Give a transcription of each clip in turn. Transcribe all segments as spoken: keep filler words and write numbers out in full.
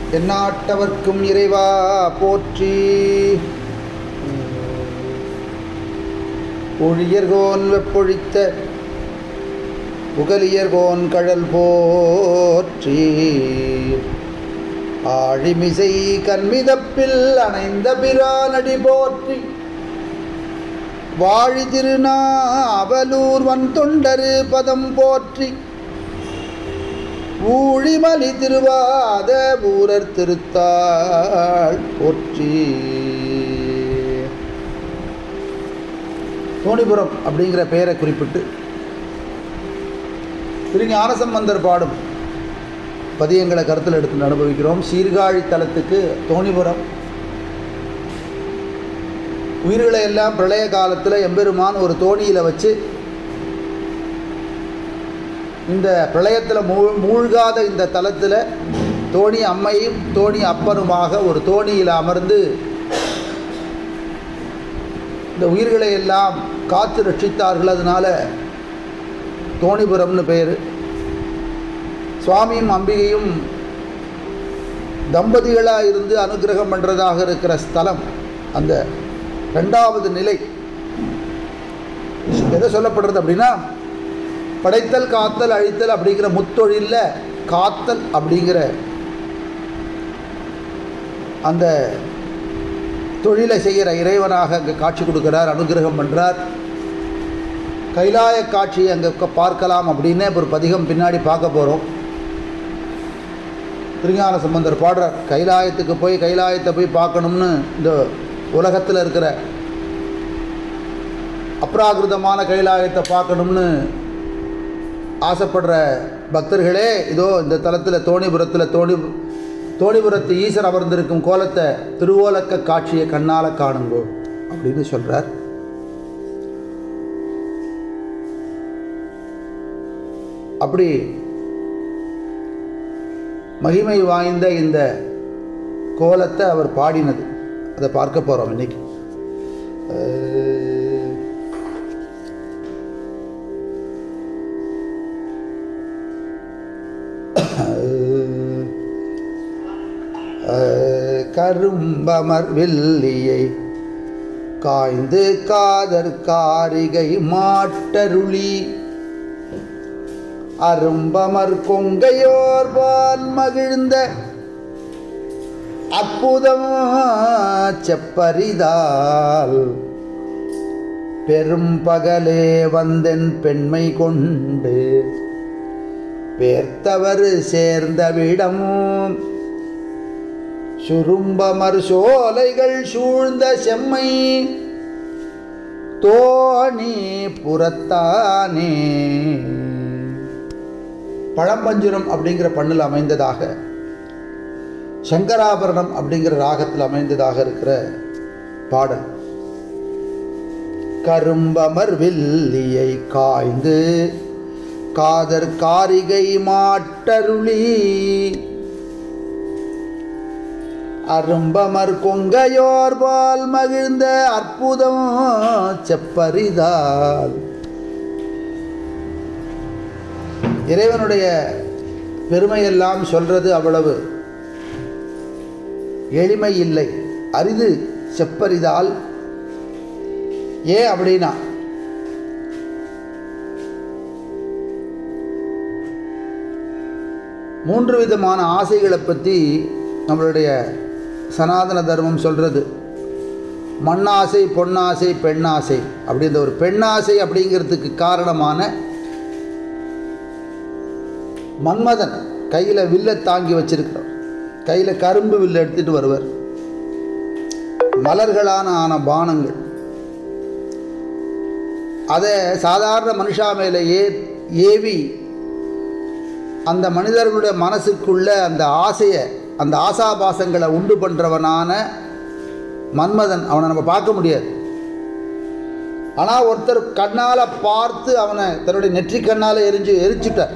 எந்நாட்டவர்க்கும் இறைவா போற்றி. ஒழியர்கோன் வெப்பொழித்த புகலியர்கோன் கழல் போற்றி. ஆழிமிசை கண்மிதப்பில் அணைந்த பிரானடி போற்றி. வாழி திருநாவலூர் வன் தொண்டரு பதம் போற்றி. ஊழிமலி திருவாத ஊரர் திருத்தாள் போற்றி. தோணிபுரம் அப்படிங்கிற பெயரை குறிப்பிட்டு திருஞானசம்பந்தர் பாடும் பதியங்களை கருத்தில் எடுத்து அனுபவிக்கிறோம். சீர்காழி தலத்துக்கு தோணிபுரம். உயிர்களை எல்லாம் பிரளய காலத்தில் எம்பெருமான் ஒரு தோணியில் வச்சு இந்த பிரளயத்தில் மூ மூழ்காத இந்த தலத்தில் தோணி அம்மையும் தோணி அப்பனுமாக ஒரு தோணியில் அமர்ந்து இந்த உயிர்களை எல்லாம் காத்து ரட்சித்தார்கள். அதனால தோணிபுரம்னு பெயர். சுவாமியும் அம்பிகையும் தம்பதிகளாக இருந்து அனுகிரகம் பண்ணுறதாக இருக்கிற ஸ்தலம் அந்த ரெண்டாவது நிலை. எதை சொல்லப்படுறது அப்படின்னா, படைத்தல் காத்தல் அழித்தல் அப்படிங்கிற முத்தொழிலில் காத்தல் அப்படிங்கிற அந்த தொழிலை செய்கிற இறைவனாக அங்கே காட்சி கொடுக்கிறார், அனுகிரகம் பண்ணுறார். கைலாய காட்சியை அங்கே பார்க்கலாம் அப்படின்னு ஒரு பதிகம் பின்னாடி பார்க்க போகிறோம். திருஞான சம்பந்தர் பாடுறார், கைலாயத்துக்கு போய் கைலாயத்தை போய் பார்க்கணும்னு இந்த உலகத்தில் இருக்கிற அப்ராகிருதமான கைலாயத்தை பார்க்கணும்னு ஆசைப்படுற பக்தர்களே, இதோ இந்த தலத்தில் தோணிபுரத்தில் தோணி தோணிபுரத்து ஈசர் அமர்ந்திருக்கும் கோலத்தை திருவோலக்க காட்சியை கண்ணால் காணுங்கோ அப்படின்னு சொல்கிறார். அப்படி மகிமை வாய்ந்த இந்த கோலத்தை அவர் பாடினது, அதை பார்க்க போகிறோம் இன்னைக்கு. கரும்பமர் வெள்ளியை காய்ந்து காதற் காரிகை மாட்டருளி. அரும்பமர் கொங்கையோர் பால் மகிழ்ந்த அற்புதம் செப்பரிதால். பெரும் பகலே வந்தென் பெண்மை கொண்டு பேர்த்தவர் சேர்ந்தவிடமும். சுரும்பமர் சோலைகள் சூழ்ந்த செம்மை தோணி புறத்தானே. பழம்பஞ்சுரம் அப்படிங்கிற பண்ணில் அமைந்ததாக, சங்கராபரணம் அப்படிங்கிற ராகத்தில் அமைந்ததாக இருக்கிற பாடல். கரும்பமர் வெள்ளியை காய்ந்து காதற் காரிகை மாட்டருளி. அரும்பமர் கொங்கையோர் பால் மகிழ்ந்த அற்புதம் செப்பரிதால். இறைவனுடைய பெருமையெல்லாம் சொல்றது அவ்வளவு எளிமை இல்லை, அரிது, செப்பரிதால். ஏன் அப்படின்னா, மூன்று விதமான ஆசைகளை பற்றி நம்மளுடைய சனாதன தர்மம் சொல்கிறது. மண்ணாசை, பொன்னாசை, பெண்ணாசை. அப்படி இந்த ஒரு பெண்ணாசை அப்படிங்கிறதுக்கு காரணமான மன்மதன் கையில் வில்லை தாங்கி வச்சிருக்கிறார். கையில் கரும்பு வில்லை எடுத்துகிட்டு வருவர். மலர்களான ஆன பானங்கள், அதை சாதாரண மனுஷா மேலே ஏ ஏவி அந்த மனிதர்களுடைய மனசுக்குள்ள அந்த ஆசையை, அந்த ஆசாபாசங்களை உண்டு பண்ணுறவனான மன்மதன். அவனை நம்ம பார்க்க முடியாது. ஆனால் ஒருத்தர் கண்ணால் பார்த்து அவனை தன்னுடைய நெற்றி கண்ணால் எரிஞ்சு எரிச்சுட்டார்.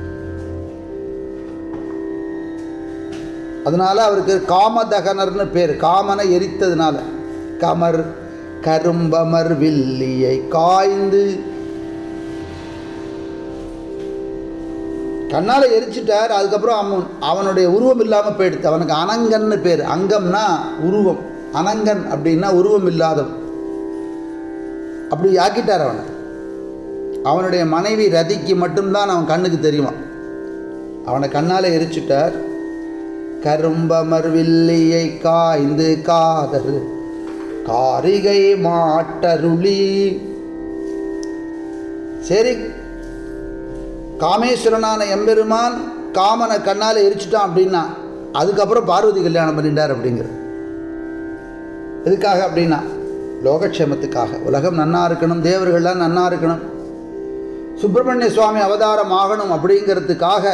அதனால் அவருக்கு காமதகனர்னு பேர், காமனை எரித்ததுனால. கமர் கரும்பமர் வில்லியை காய்ந்து. கண்ணால் எரிச்சிட்டார். அதுக்கப்புறம் அவன் அவனுடைய உருவம் இல்லாமல் போயிடுத்து. அவனுக்கு அனங்கன்னு பேர். அங்கம்னா உருவம், அனங்கன் அப்படின்னா உருவம் இல்லாதவன். அப்படி ஆக்கிட்டார் அவனை. அவனுடைய மனைவி ரதிக்கு மட்டும்தான் அவன் கண்ணுக்கு தெரியுமா. அவனை கண்ணால் எரிச்சிட்டார். கரும்பமர்வில்லியை காய்ந்து காதர் காரிகை மாட்டருளி. சரி, காமேஸ்வரனான எம்பெருமான் காமனை கண்ணால் எரிச்சிட்டான் அப்படின்னா அதுக்கப்புறம் பார்வதி கல்யாணம் பண்ணிட்டார் அப்படிங்கிறது எதுக்காக அப்படின்னா லோகக்ஷேமத்துக்காக. உலகம் நன்னா இருக்கணும், தேவர்கள்லாம் நன்னா இருக்கணும், சுப்பிரமணிய சுவாமி அவதாரம் ஆகணும் அப்படிங்கிறதுக்காக,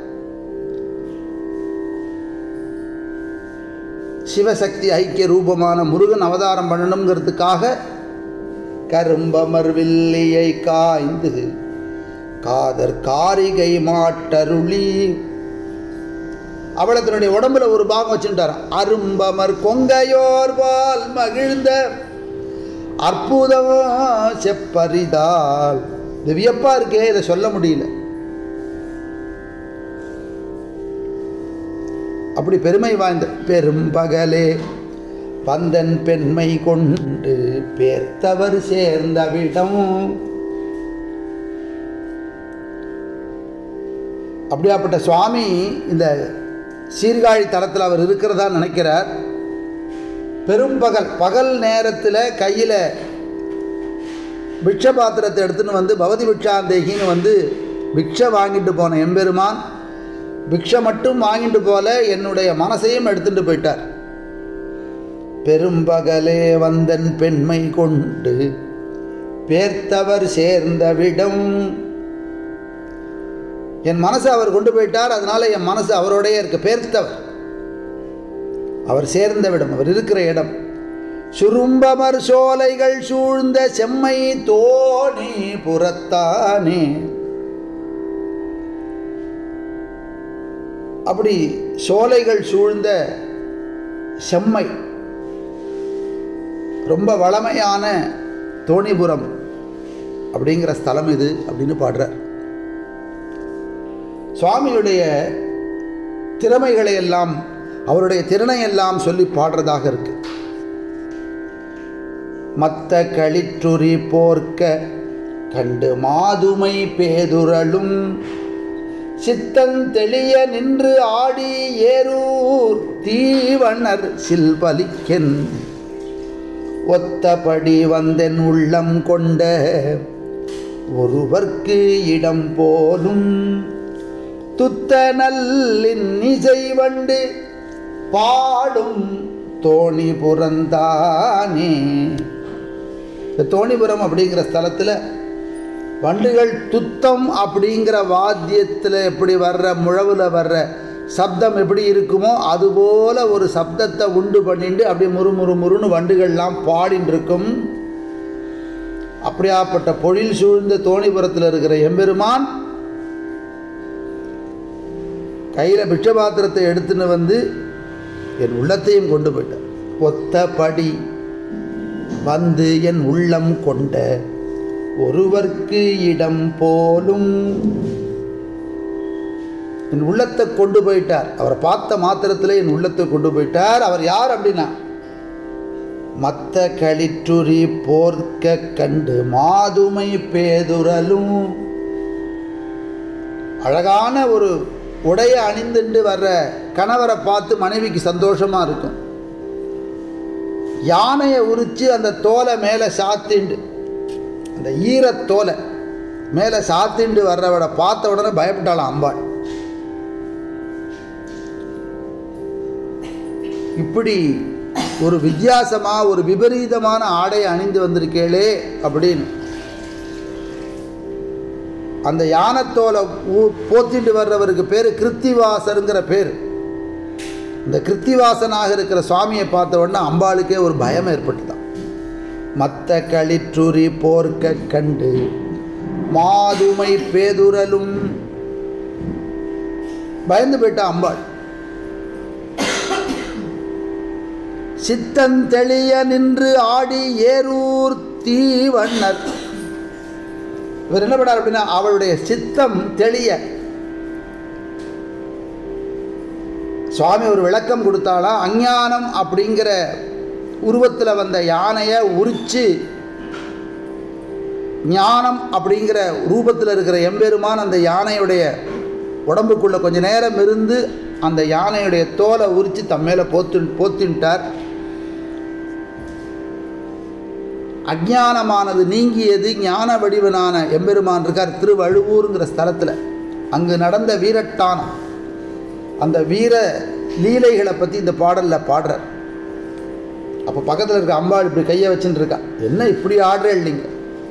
சிவசக்தி ஐக்கிய ரூபமான முருகன் அவதாரம் பண்ணணுங்கிறதுக்காக கரும்பமர்வில்லியை காய்ந்து காதர் காரிகை மாட்டருளி. அவளை தன்னுடைய உடம்புல ஒரு பாகம் வச்சுட்டார். அரும்பமர் கொங்கையோர்வால் மகிழ்ந்த அற்புதம் செப்பரிதால். இது வியப்பா இருக்கே, இதை சொல்ல முடியல. அப்படி பெருமை வாய்ந்த பெரும் பகலே பந்தன் பெண்மை கொண்டு பேர்த்தவர் சேர்ந்த விடம். அப்படியாப்பட்ட சுவாமி இந்த சீர்காழி தலத்தில் அவர் இருக்கிறதா நினைக்கிறார். பெரும்பகல், பகல் நேரத்தில் கையில் பிக்ஷ பாத்திரத்தை எடுத்துன்னு வந்து பவதி பிக்ஷாந்தேகின்னு வந்து பிக்ஷை வாங்கிட்டு போன எம்பெருமான் பிக்ஷை மட்டும் வாங்கிட்டு போல என்னுடைய மனசையும் எடுத்துட்டு போயிட்டார். பெரும்பகலே வந்தன் பெண்மை கொண்டு பேர்த்தவர் சேர்ந்த விடம். என் மனசை அவர் கொண்டு போயிட்டார். அதனால என் மனசு அவரோடைய இருக்கு. பேர்த்தவர், அவர் சேர்ந்த விடம், அவர் இருக்கிற இடம். சுரும்பமர் சோலைகள் சூழ்ந்த செம்மை தோணி புறத்தானே. அப்படி சோலைகள் சூழ்ந்த செம்மை, ரொம்ப வளமையான தோணிபுரம் அப்படிங்கிற ஸ்தலம் இது அப்படின்னு பாடுறார். சுவாமியுடைய திறமைகளை எல்லாம், அவருடைய திறனையெல்லாம் சொல்லி பாடுறதாக இருக்கு. மத்த களிற்றுரி போர்க்க கண்டு மாதுமை பேதுரலும் சித்தன் தெளிய நின்று ஆடி ஏரூர் தீவண்ணர் சில்பலிக்கென் ஒத்தபடி வந்தென் உள்ளம் கொண்ட ஒருவர்க்கு இடம் போலும் துத்த நல்லின் இசை வண்டு பாடும் தோணிபுரந்தானே. இந்த தோணிபுரம் அப்படிங்கிற ஸ்தலத்தில் வண்டுகள் துத்தம் அப்படிங்கிற வாத்தியத்தில் எப்படி வர்ற, முழவில் வர்ற சப்தம் எப்படி இருக்குமோ அதுபோல் ஒரு சப்தத்தை உண்டு பண்ணிட்டு அப்படியே முறு முறு முறுன்னு வண்டுகள்லாம் பாடின்னு இருக்கும். அப்படியாப்பட்ட பொழில் சூழ்ந்த தோணிபுரத்தில் இருக்கிற எம்பெருமான் கையில் பிட்சபாத்திரத்தை எடுத்துன்னு வந்து என் உள்ளத்தையும் கொண்டு போயிட்டார். ஒத்தபடி வந்து என் உள்ளம் கொண்ட ஒருவர்க்கு இடம் போலும். என் உள்ளத்தை கொண்டு போயிட்டார். அவரை பார்த்த மாத்திரத்தில் என் உள்ளத்தை கொண்டு போயிட்டார். அவர் யார் அப்படின்னா மத்த களிற்றுரி போர்க்க கண்டு மாதுமை பேதுரலும். அழகான ஒரு உடைய அணிந்துண்டு வர்ற கணவரை பார்த்து மனைவிக்கு சந்தோஷமாக இருக்கும். யானையை உரித்து அந்த தோலை மேலே சாத்திண்டு, அந்த ஈரத்தோலை மேலே சாத்திண்டு வர்றவரை பார்த்த உடனே பயப்பட்டாளாம் அம்பாள். இப்படி ஒரு வித்தியாசமாக ஒரு விபரீதமான ஆடை அணிந்து வந்திருக்கேளே அப்படின்னு அந்த யானத்தோலை போத்திட்டு வர்றவருக்கு பேர் கிருத்திவாசருங்கிற பேர். இந்த கிருத்திவாசனாக இருக்கிற சுவாமியை பார்த்த உடனே அம்பாளுக்கே ஒரு பயம் ஏற்பட்டுதான். மத்த களிற்றுரி போர்க்க கண்டு மாதுமை பேதுரலும். பயந்து போயிட்டா அம்பாள். சித்தன் தெளிய நின்று ஆடி ஏரூர் தீவண்ணர். இவர் என்ன பண்ணார் அப்படின்னா அவளுடைய சித்தம் தெளிய, சுவாமி ஒரு விளக்கம் கொடுத்தாளா, அஞ்ஞானம் அப்படிங்கிற உருவத்தில் வந்த யானையை உரித்து ஞானம் அப்படிங்கிற ரூபத்தில் இருக்கிற எம்பெருமான் அந்த யானையுடைய உடம்புக்குள்ளே கொஞ்ச நேரம் இருந்து அந்த யானையுடைய தோலை உரித்து தம் மேலே போத்து போத்தின்ட்டார். அஞ்ஞானமானது நீங்கியது, ஞான வடிவனான எம்பெருமான் இருக்கார் திருவழுவூருங்கிற ஸ்தலத்தில். அங்கு நடந்த வீரட்டானம், அந்த வீர லீலைகளை பற்றி இந்த பாடலில் பாடுறார். அப்போ பக்கத்தில் இருக்க அம்பாள் இப்படி கையை வச்சுட்டு இருக்கா, என்ன இப்படி ஆடுற இல்லைங்க,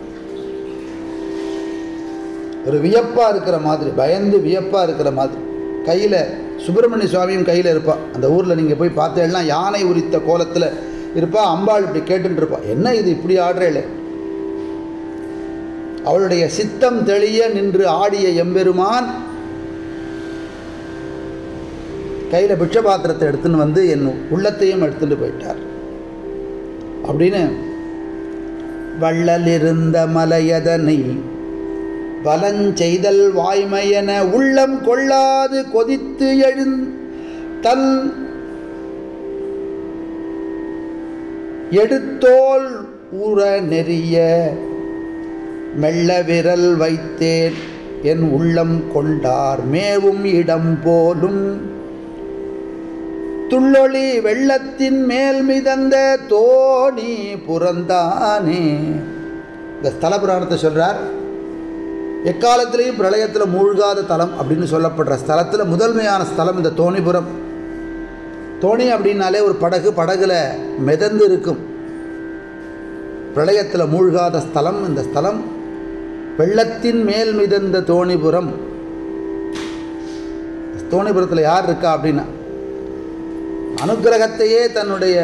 ஒரு வியப்பாக இருக்கிற மாதிரி, பயந்து வியப்பாக இருக்கிற மாதிரி. கையில் சுப்பிரமணிய சுவாமியும் கையில் இருப்பாள். அந்த ஊரில் நீங்கள் போய் பார்த்தேன்னா யானை உரித்த கோலத்தில் இருப்பா. அம்பாள் இப்படி கேட்டுட்டு இருப்பா, என்ன இது இப்படி ஆடுறே. அவளுடைய சித்தம் தெளிய நின்று ஆடிய எம்பெருமான் கையில் பிட்ச பாத்திரத்தை எடுத்துன்னு வந்து என் உள்ளத்தையும் எடுத்துட்டு போயிட்டார் அப்படின்னு. வள்ளல் இருந்த மலையதனை வலஞ்செய்தல் வாய்மையென உள்ளம் கொள்ளாது கொதித்து எழுந் தன் எடுத்தோல் ஊற நெறிய மெல்ல விரல் வைத்தேன் என் உள்ளம் கொண்டார் மேவும் இடம் போலும் துள்ளொளி வெள்ளத்தின் மேல் மிதந்த தோணி புறந்தானே. இந்த ஸ்தல புராணத்தை சொல்றார். எக்காலத்திலையும் பிரளயத்தில் மூழ்காத தலம் அப்படின்னு சொல்லப்படுற ஸ்தலத்தில் முதன்மையான ஸ்தலம் இந்த தோணிபுரம். தோணி அப்படின்னாலே ஒரு படகு, படகுல மிதந்து இருக்கும். பிரளயத்தில் மூழ்காத ஸ்தலம் இந்த ஸ்தலம். வெள்ளத்தின் மேல் மிதந்த தோணிபுரம். தோணிபுரத்தில் யார் இருக்கா அப்படின்னா, அனுக்கிரகத்தையே தன்னுடைய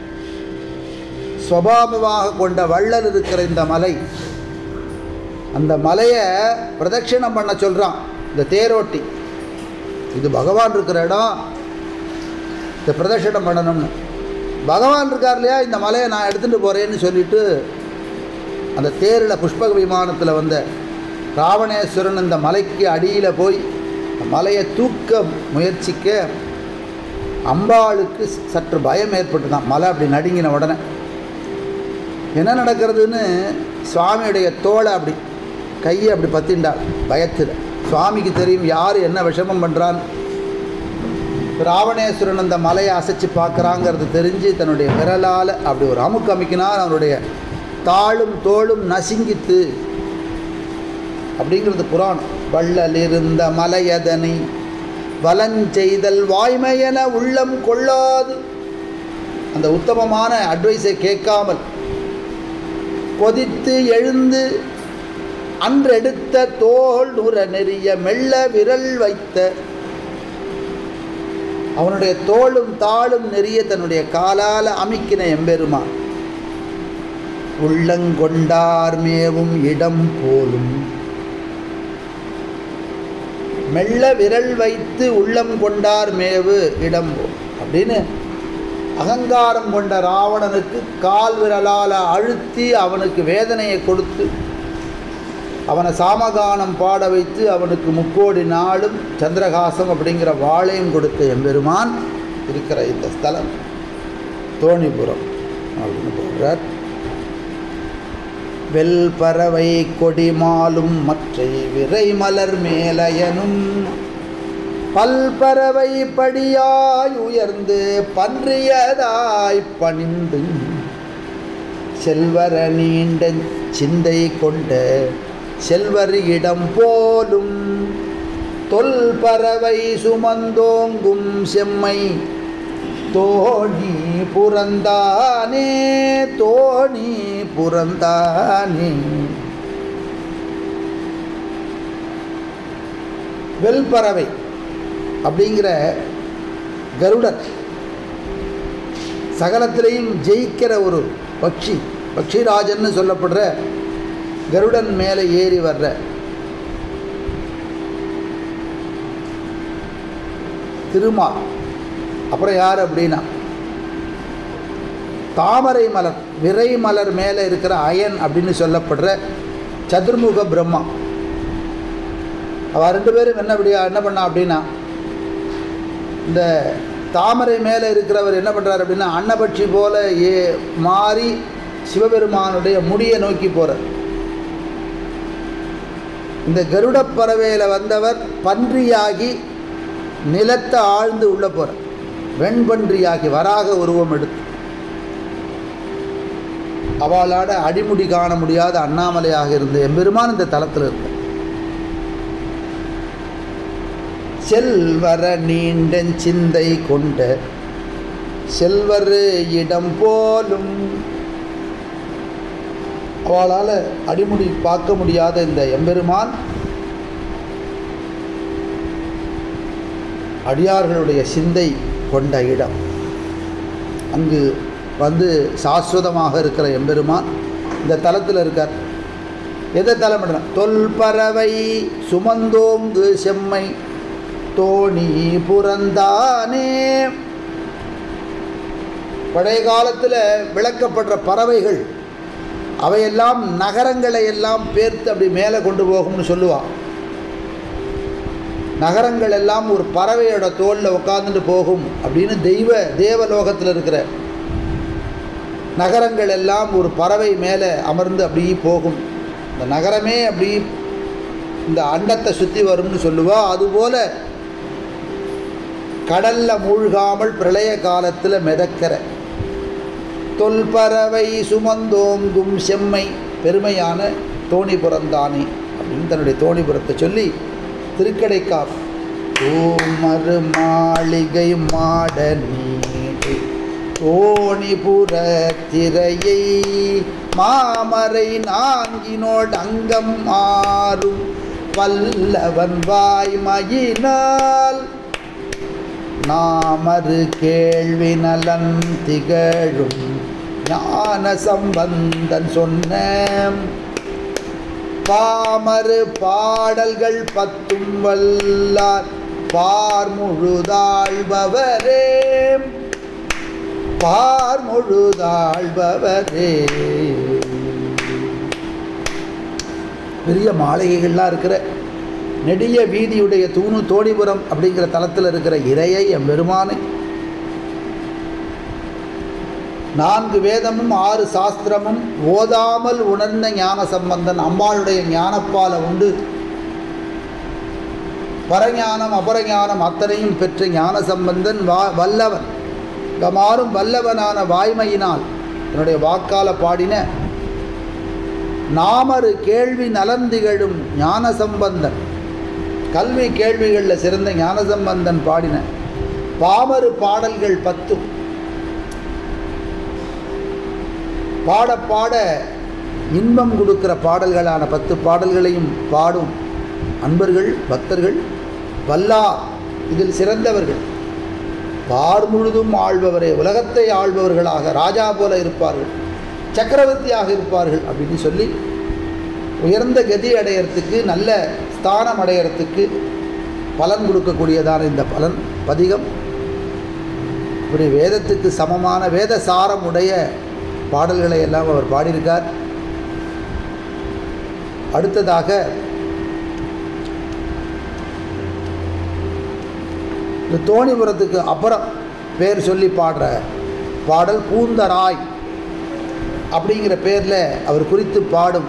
சுபாவமாக கொண்ட வள்ளல் இருக்கிற இந்த மலை. அந்த மலையை பிரதட்சிணம் பண்ண சொல்கிறான் இந்த தேரோட்டி. இது பகவான் இருக்கிற இடம், இந்த பிரதட்சிணம் பண்ணணும்னு. பகவான் இருக்கார் இல்லையா, இந்த மலையை நான் எடுத்துகிட்டு போகிறேன்னு சொல்லிவிட்டு அந்த தேரில் புஷ்பக விமானத்தில் வந்த ராவணேஸ்வரன் இந்த மலைக்கு அடியில் போய் மலையை தூக்க முயற்சிக்க அம்பாளுக்கு சற்று பயம் ஏற்பட்டு தான். மலை அப்படி நடுங்கின உடனே என்ன நடக்கிறதுன்னு சுவாமியுடைய தோளை அப்படி கையை அப்படி பற்றிண்டாள் பயத்தில். சுவாமிக்கு தெரியும் யார் என்ன விஷமம் பண்ணுறான். ராவணேஸ்வரன் அந்த மலையை அசைச்சு பார்க்குறாங்கிறது தெரிஞ்சு தன்னுடைய விரலால் அப்படி ஒரு அமுக்கு அமைக்கினார். அவனுடைய தாளும் தோளும் நசுங்கித்து அப்படிங்கிறது புராணம். வள்ளல் இருந்த மலையதனை வலஞ்செய்தல் வாய்மையென உள்ளம் கொள்ளாது, அந்த உத்தமமான அட்வைஸை கேட்காமல் கொதித்து எழுந்து அன்றெடுத்த தோல் உற நெறிய மெல்ல விரல் வைத்த, அவனுடைய தோளும் தாளும் நெறிய தன்னுடைய காலால் அமிக்கின எம்பெருமான் உள்ளங்கொண்டார் மேவும் இடம் போலும். மெல்ல விரல் வைத்து உள்ளம் கொண்டார் மேவு இடம் போல் அப்படின்னு அகங்காரம் கொண்ட ராவணனுக்கு கால் விரலால் அழுத்தி அவனுக்கு வேதனையை கொடுத்து அவனை சாமகானம் பாட வைத்து அவனுக்கு முக்கோடி நாளும் சந்திரகாசம் அப்படிங்கிற வாழையும் கொடுத்த எம்பெருமான் இருக்கிற இந்த ஸ்தலம் தோணிபுரம் அப்படின்னு போடுறார். வெல் பறவை கொடிமாலும் மற்றை விரை மலர் மேலயனும் பல்பறவை படியாய் உயர்ந்து பன்றியதாய் பணிந்து செல்வர நீண்ட சிந்தை கொண்ட செல்வர் இடம் போலும் தொல் பறவை சுமந்தோங்கும் செம்மை தோணி புறந்தானே தோணி புறந்தானே. வெல்பறவை அப்படிங்கிற கருடன் சகலத்திலையும் ஜெயிக்கிற ஒரு பட்சி, பட்சிராஜன்னு சொல்லப்படுற கருடன் மேலே ஏறி வர்ற திருமால். அப்புறம் யார் அப்படின்னா தாமரை மலர் விரை மலர் மேலே இருக்கிற அயன் அப்படின்னு சொல்லப்படுற சதுர்முக பிரம்மா. அவள் ரெண்டு பேரும் என்ன அப்படியா என்ன பண்ணா அப்படின்னா இந்த தாமரை மேலே இருக்கிறவர் என்ன பண்ணுறார் அப்படின்னா அன்னபட்சி போல ஏ மாறி சிவபெருமானுடைய முடியை நோக்கி போகிறார். இந்த கருடப் பறவையில் வந்தவர் பன்றியாகி நிலத்தை ஆழ்ந்து உள்ள போகிறார். வெண்பன்றியாகி வராக உருவம் எடுத்து அவளாட அடிமுடி காண முடியாத அண்ணாமலையாக இருந்த எம்பெருமான் இந்த தலத்தில் இருக்க செல்வர நீண்ட சிந்தை கொண்ட செல்வர் இடம் போலும் அவளால் அடிமுடி பார்க்க முடியாத இந்த எம்பெருமான் அடியார்களுடைய சிந்தை கொண்ட இடம். அங்கு வந்து சாஸ்வதமாக இருக்கிற எம்பெருமான் இந்த தலத்தில் இருக்கார். எதை தலம்? தொல்பறவை சுமந்தோங்கு செம்மை தோணி புறந்தானே. பழைய காலத்தில் விளக்கப்படுற பறவைகள் அவையெல்லாம் நகரங்களை எல்லாம் பேர்த்து அப்படி மேலே கொண்டு போகும்னு சொல்லுவான். நகரங்கள் எல்லாம் ஒரு பறவையோட தோளில் உட்காந்துட்டு போகும் அப்படின்னு தெய்வ தேவலோகத்தில் இருக்கிற நகரங்கள் எல்லாம் ஒரு பறவை மேலே அமர்ந்து அப்படி போகும். இந்த நகரமே அப்படி இந்த அண்டத்தை சுற்றி வரும்னு சொல்லுவா. அதுபோல் கடலில் மூழ்காமல் பிரளய காலத்தில் மிதக்கிற தொல்பறவை சுமந்தோங்கும் செம்மை பெருமையான தோணிபுரந்தானே அப்படின்னு தன்னுடைய தோணிபுரத்தை சொல்லி திருக்கடைக்காப் தோமரு மாளிகை மாட நீடு தோணிபுர திரையை மாமரை நாங்கினோடு அங்கம் ஆறும் வல்லவன் வாய்மையினால் நாமரு கேள்வி நலன் திகழும் ஞான சம்பந்தன் சொன்ன பாமரு பாடல்கள் பத்தும் வல்லார் பார்முழுதாழ்பவரே பார்முழுதாழ்பவரே. பெரிய மாளிகைகள்லாம் இருக்கிற நெடிய வீதியுடைய தூணு தோணிபுரம் அப்படிங்கிற தலத்தில் இருக்கிற இறையை எம்பெருமானை நான்கு வேதமும் ஆறு சாஸ்திரமும் ஓதாமல் உணர்ந்த ஞான சம்பந்தன் அம்பாளுடைய ஞானப்பாலை உண்டு பரஞானம் அபரஞானம் அத்தனையும் பெற்ற ஞான சம்பந்தன் வா வல்லவன் கமாறும் வல்லவனான வாய்மையினால் என்னுடைய வாக்கால பாடின நாமரு கேள்வி நலந்திகழும் ஞான சம்பந்தன் கல்வி கேள்விகளில் சிறந்த ஞான சம்பந்தன் பாடின பாமரு பாடல்கள் பத்தும் பாட பாட இன்பம் கொடுக்கிற பாடல்களான பத்து பாடல்களையும் பாடும் அன்பர்கள் பக்தர்கள் வல்லார் இதில் சிறந்தவர்கள் பார் முழுதும் ஆள்பவரே உலகத்தை ஆள்பவர்களாக ராஜா போல இருப்பார்கள் சக்கரவர்த்தியாக இருப்பார்கள் அப்படின்னு சொல்லி உயர்ந்த கதி அடையறதுக்கு நல்ல ஸ்தானம் அடையறதுக்கு பலன் கொடுக்கக்கூடியதான இந்த பலன் பதிகம் இப்படி வேதத்துக்கு சமமான வேத சாரம் உடைய பாடல்களை எல்லாம் அவர் பாடியிருக்கார். அடுத்ததாக இந்த தோணிபுரத்துக்கு அப்புறம் பேர் சொல்லி பாடுற பாடல் பூந்தராய் அப்படிங்கிற பேரில் அவர் குறித்து பாடும்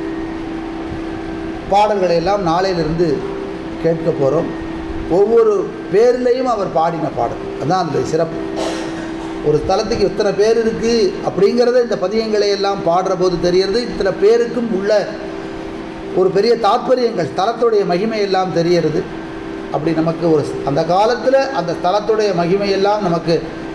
பாடல்களை எல்லாம் நாளையிலிருந்து கேட்க போகிறோம். ஒவ்வொரு பேர்லேயும் அவர் பாடின பாடல் அதுதான் அந்த சிறப்பு. ஒரு ஸ்தலத்துக்கு இத்தனை பேர் இருக்குது அப்படிங்கிறத இந்த பதியங்களை எல்லாம் பாடுற போது தெரிகிறது. இத்தனை பேருக்கும் உள்ள ஒரு பெரிய தாற்பயங்கள் ஸ்தலத்துடைய மகிமையெல்லாம் தெரிகிறது. அப்படி நமக்கு ஒரு அந்த காலத்தில் அந்த ஸ்தலத்துடைய மகிமையெல்லாம் நமக்கு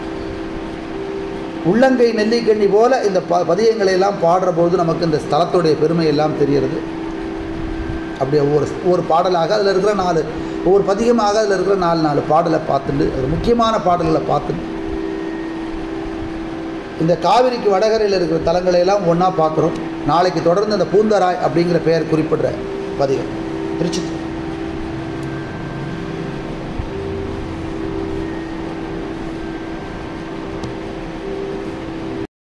உள்ளங்கை நெல்லிக்கண்ணி போல இந்த ப பதியங்களை எல்லாம் பாடுற போது நமக்கு இந்த ஸ்தலத்துடைய பெருமை எல்லாம் தெரிகிறது. அப்படி ஒவ்வொரு ஒவ்வொரு பாடலாக அதில் இருக்கிற நாலு ஒவ்வொரு பதிகமாக அதில் இருக்கிற நாலு நாலு பாடலை பார்த்துட்டு ஒரு முக்கியமான பாடல்களை பார்த்துட்டு இந்த காவிரிக்கு வடகரையில் இருக்கிற தலங்களை எல்லாம் ஒன்றா பார்க்குறோம். நாளைக்கு தொடர்ந்து அந்த பூந்தராய் அப்படிங்கிற பெயர் குறிப்பிடுற பதிகம் திருச்சி